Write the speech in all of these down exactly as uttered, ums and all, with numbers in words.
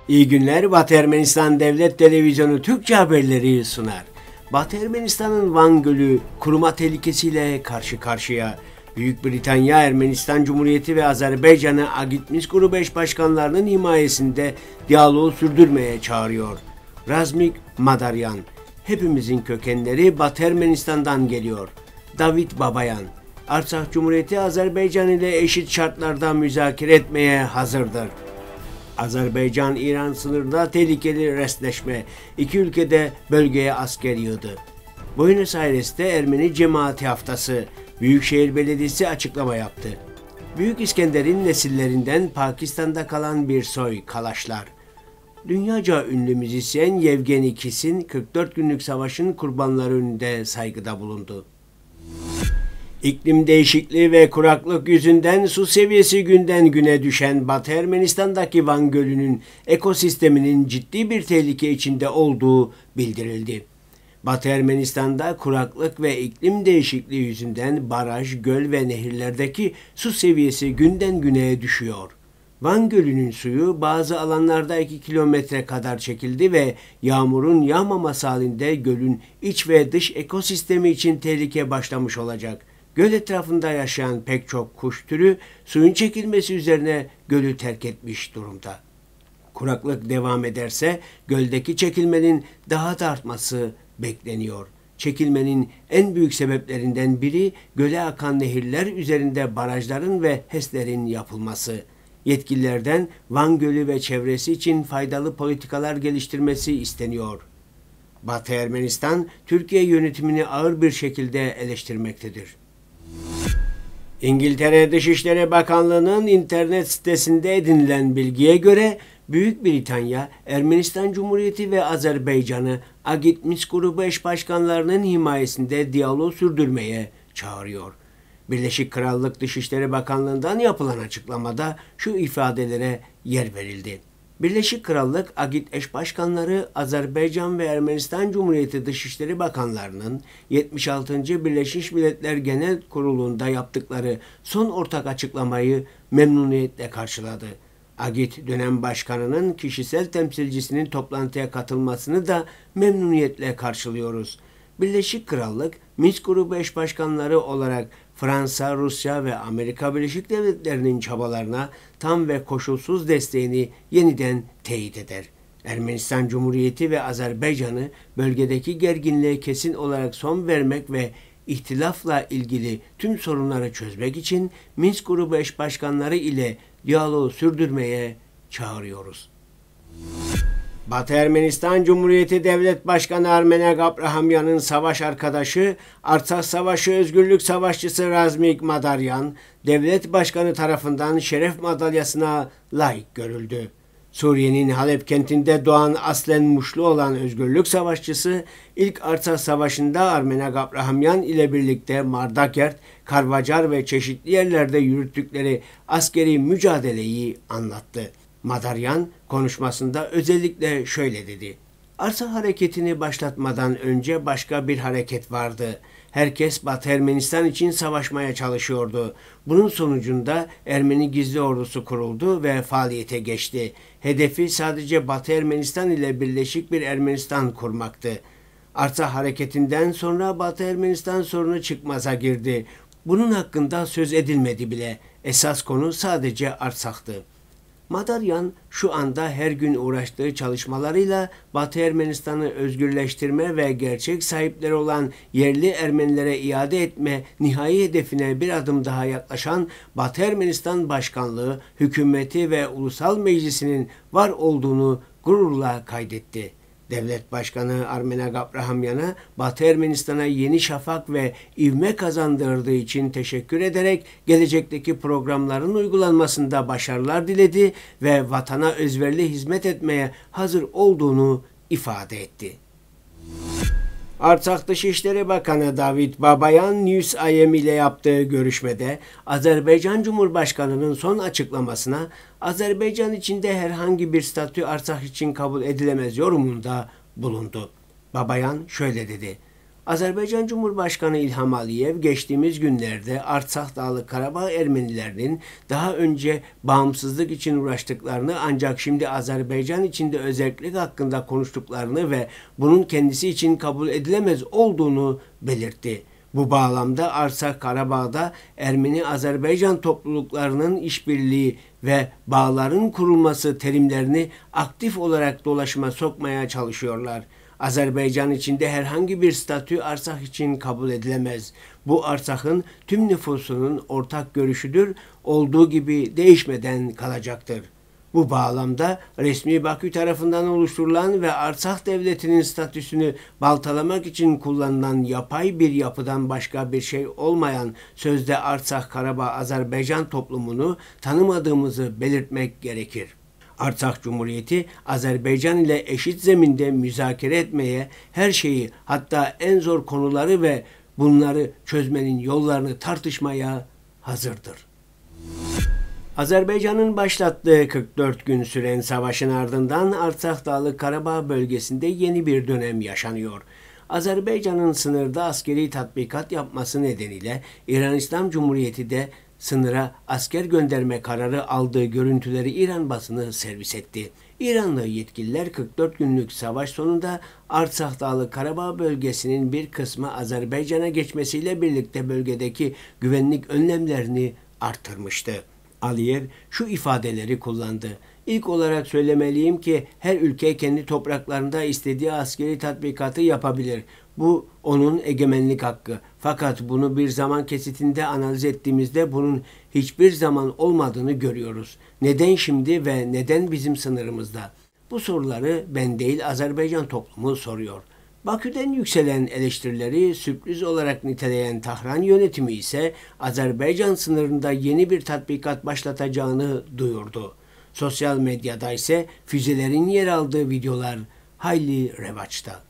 İyi günler. Batı Ermenistan Devlet Televizyonu Türkçe haberleri sunar. Batı Ermenistan'ın Van Gölü kuruma tehlikesiyle karşı karşıya. Büyük Britanya, Ermenistan Cumhuriyeti ve Azerbaycan'ı Agit Grubu eş başkanlarının himayesinde diyaloğu sürdürmeye çağırıyor. Razmik Madaryan, hepimizin kökenleri Batı Ermenistan'dan geliyor. David Babayan, Artsakh Cumhuriyeti Azerbaycan ile eşit şartlarda müzakere etmeye hazırdır. Azerbaycan-İran sınırında tehlikeli restleşme. İki ülkede bölgeye asker yığdı. Buenos Aires'te Ermeni Cemaati Haftası. Büyükşehir Belediyesi açıklama yaptı. Büyük İskender'in nesillerinden Pakistan'da kalan bir soy Kalaşlar. Dünyaca ünlü müzisyen Yevgeni Kisin kırk dört günlük savaşın kurbanları önünde saygıda bulundu. İklim değişikliği ve kuraklık yüzünden su seviyesi günden güne düşen Batı Ermenistan'daki Van Gölü'nün ekosisteminin ciddi bir tehlike içinde olduğu bildirildi. Batı Ermenistan'da kuraklık ve iklim değişikliği yüzünden baraj, göl ve nehirlerdeki su seviyesi günden güne düşüyor. Van Gölü'nün suyu bazı alanlarda iki kilometre kadar çekildi ve yağmurun yağmaması halinde gölün iç ve dış ekosistemi için tehlike başlamış olacak. Göl etrafında yaşayan pek çok kuş türü suyun çekilmesi üzerine gölü terk etmiş durumda. Kuraklık devam ederse göldeki çekilmenin daha da artması bekleniyor. Çekilmenin en büyük sebeplerinden biri göle akan nehirler üzerinde barajların ve HES'lerin yapılması. Yetkililerden Van Gölü ve çevresi için faydalı politikalar geliştirmesi isteniyor. Batı Ermenistan, Türkiye yönetimini ağır bir şekilde eleştirmektedir. İngiltere Dışişleri Bakanlığı'nın internet sitesinde edinilen bilgiye göre Büyük Britanya, Ermenistan Cumhuriyeti ve Azerbaycan'ı Agit Grubu eş başkanlarının himayesinde diyaloğu sürdürmeye çağırıyor. Birleşik Krallık Dışişleri Bakanlığı'ndan yapılan açıklamada şu ifadelere yer verildi. Birleşik Krallık Agit eş başkanları Azerbaycan ve Ermenistan Cumhuriyeti Dışişleri Bakanlarının yetmiş altıncı Birleşmiş Milletler Genel Kurulu'nda yaptıkları son ortak açıklamayı memnuniyetle karşıladı. Agit dönem başkanının kişisel temsilcisinin toplantıya katılmasını da memnuniyetle karşılıyoruz. Birleşik Krallık, Minsk Grubu eş başkanları olarak Fransa, Rusya ve Amerika Birleşik Devletleri'nin çabalarına tam ve koşulsuz desteğini yeniden teyit eder. Ermenistan Cumhuriyeti ve Azerbaycan'ı bölgedeki gerginliğe kesin olarak son vermek ve ihtilafla ilgili tüm sorunları çözmek için Minsk Grubu eş başkanları ile diyaloğu sürdürmeye çağırıyoruz. Batı Ermenistan Cumhuriyeti Devlet Başkanı Armenak Abrahamyan'ın savaş arkadaşı, Artsakh Savaşı Özgürlük Savaşçısı Razmik Madaryan, Devlet Başkanı tarafından şeref madalyasına layık görüldü. Suriye'nin Halep kentinde doğan aslen Muşlu olan özgürlük savaşçısı, ilk Artsakh Savaşı'nda Armenak Abrahamyan ile birlikte Mardakert, Karvacar ve çeşitli yerlerde yürüttükleri askeri mücadeleyi anlattı. Madaryan konuşmasında özellikle şöyle dedi. Artsakh hareketini başlatmadan önce başka bir hareket vardı. Herkes Batı Ermenistan için savaşmaya çalışıyordu. Bunun sonucunda Ermeni Gizli Ordusu kuruldu ve faaliyete geçti. Hedefi sadece Batı Ermenistan ile birleşik bir Ermenistan kurmaktı. Artsakh hareketinden sonra Batı Ermenistan sorunu çıkmaza girdi. Bunun hakkında söz edilmedi bile. Esas konu sadece Artsakh'tı. Madaryan şu anda her gün uğraştığı çalışmalarıyla Batı Ermenistan'ı özgürleştirme ve gerçek sahipleri olan yerli Ermenilere iade etme nihai hedefine bir adım daha yaklaşan Batı Ermenistan Başkanlığı, hükümeti ve ulusal meclisinin var olduğunu gururla kaydetti. Devlet Başkanı Armenak Abrahamyan'a Batı Ermenistan'a yeni şafak ve ivme kazandırdığı için teşekkür ederek gelecekteki programların uygulanmasında başarılar diledi ve vatana özverili hizmet etmeye hazır olduğunu ifade etti. Artsakh Dışişleri Bakanı David Babayan, News I M ile yaptığı görüşmede Azerbaycan Cumhurbaşkanı'nın son açıklamasına Azerbaycan içinde herhangi bir statü Artsakh için kabul edilemez yorumunda bulundu. Babayan şöyle dedi. Azerbaycan Cumhurbaşkanı İlham Aliyev geçtiğimiz günlerde Artsakh Dağlık Karabağ Ermenilerinin daha önce bağımsızlık için uğraştıklarını ancak şimdi Azerbaycan içinde özellik hakkında konuştuklarını ve bunun kendisi için kabul edilemez olduğunu belirtti. Bu bağlamda Artsakh Karabağ'da Ermeni-Azerbaycan topluluklarının işbirliği ve bağların kurulması terimlerini aktif olarak dolaşıma sokmaya çalışıyorlar. Azerbaycan içinde herhangi bir statü Artsakh için kabul edilemez. Bu Artsakh'ın tüm nüfusunun ortak görüşüdür, olduğu gibi değişmeden kalacaktır. Bu bağlamda resmi Bakü tarafından oluşturulan ve Artsakh devletinin statüsünü baltalamak için kullanılan yapay bir yapıdan başka bir şey olmayan sözde Artsakh Karabağ Azerbaycan toplumunu tanımadığımızı belirtmek gerekir. Artsakh Cumhuriyeti, Azerbaycan ile eşit zeminde müzakere etmeye, her şeyi hatta en zor konuları ve bunları çözmenin yollarını tartışmaya hazırdır. Azerbaycan'ın başlattığı kırk dört gün süren savaşın ardından Artsakh Dağlık Karabağ bölgesinde yeni bir dönem yaşanıyor. Azerbaycan'ın sınırda askeri tatbikat yapması nedeniyle İran İslam Cumhuriyeti de sınıra asker gönderme kararı aldığı görüntüleri İran basını servis etti. İranlı yetkililer kırk dört günlük savaş sonunda Artsakh Dağlık Karabağ bölgesinin bir kısmı Azerbaycan'a geçmesiyle birlikte bölgedeki güvenlik önlemlerini artırmıştı. Aliyev şu ifadeleri kullandı. İlk olarak söylemeliyim ki her ülke kendi topraklarında istediği askeri tatbikatı yapabilir. Bu onun egemenlik hakkı. Fakat bunu bir zaman kesitinde analiz ettiğimizde bunun hiçbir zaman olmadığını görüyoruz. Neden şimdi ve neden bizim sınırımızda? Bu soruları ben değil Azerbaycan toplumu soruyor. Bakü'den yükselen eleştirileri sürpriz olarak niteleyen Tahran yönetimi ise Azerbaycan sınırında yeni bir tatbikat başlatacağını duyurdu. Sosyal medyada ise füzelerin yer aldığı videolar hayli revaçta.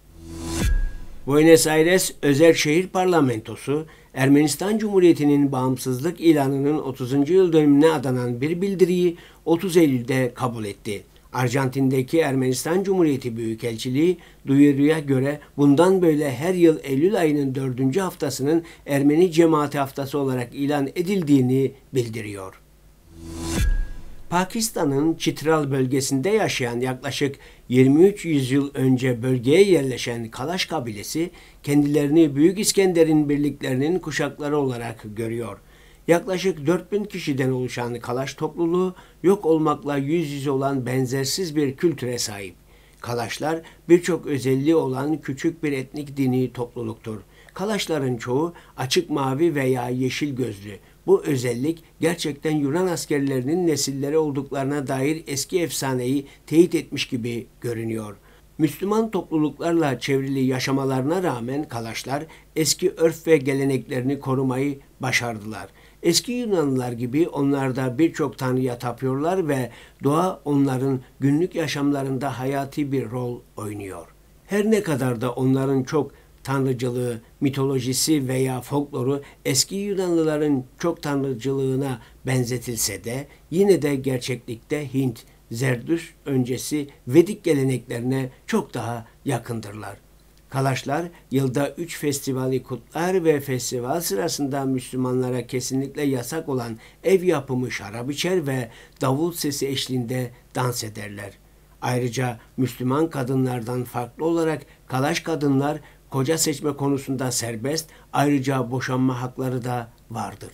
Buenos Aires Özel Şehir Parlamentosu, Ermenistan Cumhuriyeti'nin bağımsızlık ilanının otuzuncu yıl dönümüne adanan bir bildiriyi otuz Eylül'de kabul etti. Arjantin'deki Ermenistan Cumhuriyeti Büyükelçiliği duyuruya göre bundan böyle her yıl Eylül ayının dördüncü haftasının Ermeni Cemaati Haftası olarak ilan edildiğini bildiriyor. Pakistan'ın Chitral bölgesinde yaşayan yaklaşık yirmi üç yüzyıl önce bölgeye yerleşen Kalaş kabilesi kendilerini Büyük İskender'in birliklerinin kuşakları olarak görüyor. Yaklaşık dört bin kişiden oluşan Kalaş topluluğu yok olmakla yüz yüze olan benzersiz bir kültüre sahip. Kalaşlar birçok özelliği olan küçük bir etnik dini topluluktur. Kalaşların çoğu açık mavi veya yeşil gözlü. Bu özellik gerçekten Yunan askerlerinin nesilleri olduklarına dair eski efsaneyi teyit etmiş gibi görünüyor. Müslüman topluluklarla çevrili yaşamalarına rağmen Kalaşlar eski örf ve geleneklerini korumayı başardılar. Eski Yunanlılar gibi onlar da birçok tanrıya tapıyorlar ve doğa onların günlük yaşamlarında hayati bir rol oynuyor. Her ne kadar da onların çok tanrıcılığı, mitolojisi veya folkloru eski Yunanlıların çok tanrıcılığına benzetilse de yine de gerçeklikte Hint, Zerdüşt öncesi Vedik geleneklerine çok daha yakındırlar. Kalaşlar yılda üç festivali kutlar ve festival sırasında Müslümanlara kesinlikle yasak olan ev yapımı şarap içer ve davul sesi eşliğinde dans ederler. Ayrıca Müslüman kadınlardan farklı olarak Kalaş kadınlar koca seçme konusunda serbest, ayrıca boşanma hakları da vardır.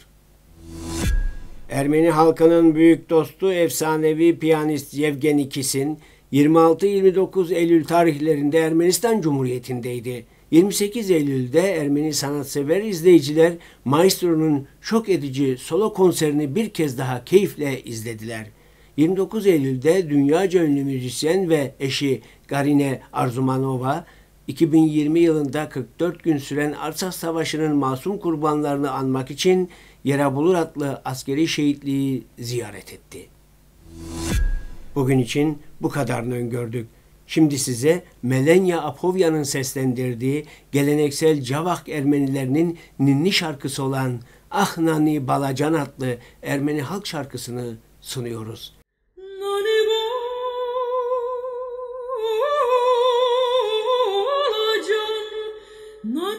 Ermeni halkının büyük dostu efsanevi piyanist Yevgeni Kisin, yirmi altı yirmi dokuz Eylül tarihlerinde Ermenistan Cumhuriyeti'ndeydi. yirmi sekiz Eylül'de Ermeni sanatsever izleyiciler Maestro'nun şok edici solo konserini bir kez daha keyifle izlediler. yirmi dokuz Eylül'de dünyaca ünlü müzisyen ve eşi Garine Arzumanova, iki bin yirmi yılında kırk dört gün süren Artsakh Savaşı'nın masum kurbanlarını anmak için Yerabulur adlı askeri şehitliği ziyaret etti. Bugün için bu kadarını öngördük. Şimdi size Melenya Apovya'nın seslendirdiği geleneksel Cavak Ermenilerinin ninni şarkısı olan Ah Nani Balacan adlı Ermeni halk şarkısını sunuyoruz. No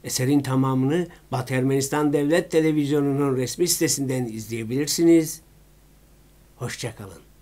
Eserin tamamını Batı Ermenistan Devlet Televizyonu'nun resmi sitesinden izleyebilirsiniz. Hoşça kalın.